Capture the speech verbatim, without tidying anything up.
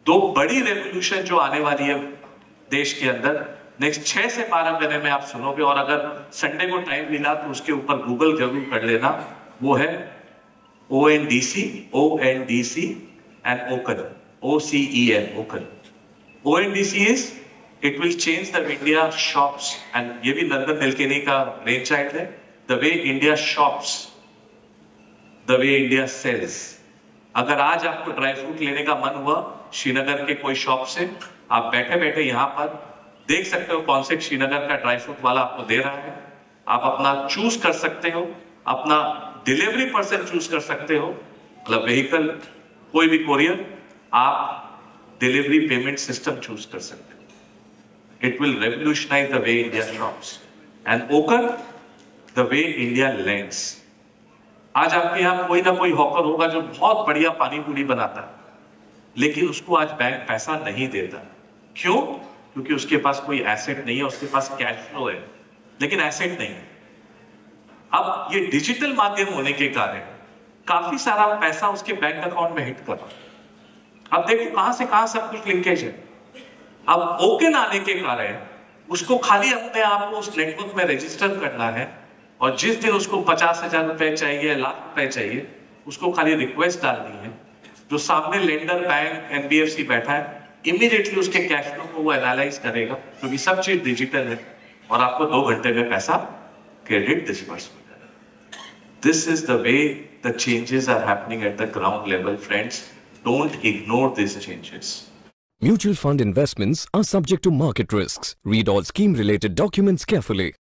दो बड़ी रेवोल्यूशन जो आने वाली है देश के अंदर नेक्स्ट छह से बारह महीने में आप सुनोगे, और अगर संडे को टाइम मिला तो उसके ऊपर गूगल जरूर कर लेना। वो है O N D C, O N D C and OCEN, O C E N, OCEN. O N D C is it will change the India shops, and ये भी लंदन मिल्केनी का ब्रेन चाइल्ड है। The way India shops, the way India sells। अगर आज आपको dry fruit लेने का मन हुआ श्रीनगर के कोई शॉप से, आप बैठे बैठे यहाँ पर देख सकते हो कौन से श्रीनगर का ड्राई फ्रूट वाला आपको दे रहा है। आप अपना चूज कर सकते हो, अपना डिलीवरी पर्सन चूज कर सकते हो, मतलब व्हीकल कोई भी कोरियर, आप डिलीवरी पेमेंट सिस्टम चूज कर सकते हो। It will revolutionise the way India shops and OCEN the way India lends. आज आपके यहाँ कोई ना कोई हॉकर होगा जो बहुत बढ़िया पानी पूरी बनाता है, लेकिन उसको आज बैंक पैसा नहीं देता। क्यों? क्योंकि उसके पास कोई एसेट नहीं है, उसके पास कैश फ्लो है लेकिन एसेट नहीं है। अब ये डिजिटल माध्यम होने के कारण काफी सारा पैसा उसके बैंक अकाउंट में हिट कर रहा है। अब देखो कहां से कहां सब कुछ लिंकेज है। अब ओकन आने के कारण उसको खाली अपने आप को उस नेटवर्क में रजिस्टर करना है, और जिस दिन उसको पचास हजार रुपए चाहिए, लाख रुपए चाहिए, उसको खाली रिक्वेस्ट डालनी है। जो सामने lender bank N B F C बैठा है, इमीडिएटली उसके कैश फ्लो को वो एनालाइज करेगा, क्योंकि सब चीज डिजिटल है, और आपको दो घंटे में पैसा क्रेडिट डिस्बर्स हो जाएगा। This is the way the changes are happening at the ground level friends. Don't ignore these changes. Mutual fund investments are subject to market risks. Read all scheme-related documents carefully.